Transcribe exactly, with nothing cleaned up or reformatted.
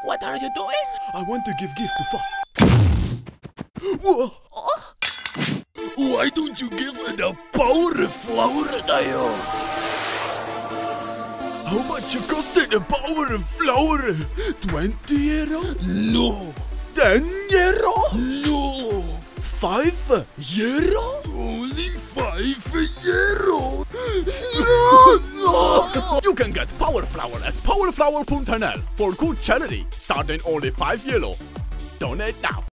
What are you doing? I want to give gift to Fa. Whoa. Oh. Why don't you give her the power flower, Dayo? How much costed the power flower? Twenty euro? No. Ten euro? No. Five euro? Only five euro. No, no. You can get Power Flower at powerflower dot n l for good charity, starting only five euro. Donate now.